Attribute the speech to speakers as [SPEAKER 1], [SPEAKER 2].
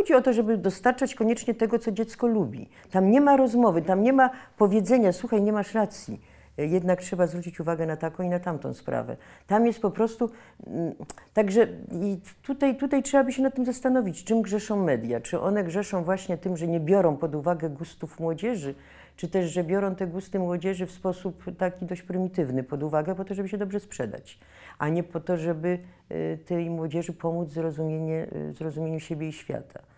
[SPEAKER 1] chodzi o to, żeby dostarczać koniecznie tego, co dziecko lubi. Tam nie ma rozmowy, tam nie ma powiedzenia, słuchaj, nie masz racji. Jednak trzeba zwrócić uwagę na taką i na tamtą sprawę. Tam jest po prostu, także i tutaj trzeba by się nad tym zastanowić, czym grzeszą media. Czy one grzeszą właśnie tym, że nie biorą pod uwagę gustów młodzieży, czy też, że biorą te gusty młodzieży w sposób taki dość prymitywny pod uwagę po to, żeby się dobrze sprzedać, a nie po to, żeby tej młodzieży pomóc w zrozumieniu siebie i świata.